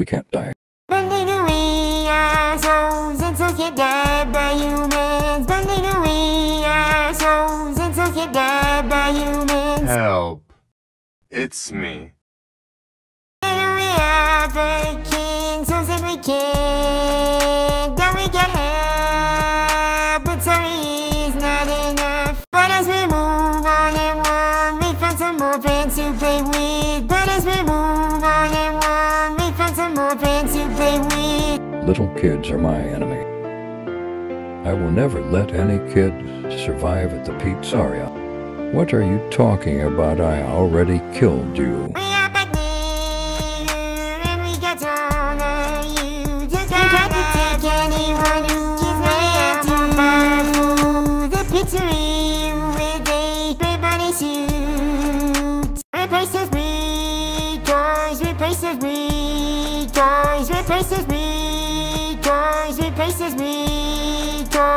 can't die. Bending away our souls until get died by humans. Bending away our souls until get died by humans. Help. It's me. And we are the kings, so if we can, then we get help. But sorry is not enough. But as we move on and on, we found some more friends to play with. But as we move on and on, we found some more friends to play with. Little kids are my enemy. I will never let any kid survive at the pizzeria. What are you talking about? I already killed you. We are back there, and we got all of you. Just don't try to take anyone who is not too powerful. The pizzeria with a great body suit. Replace those weak toys, replace those weak toys, replace those weak toys, replace those weak toys.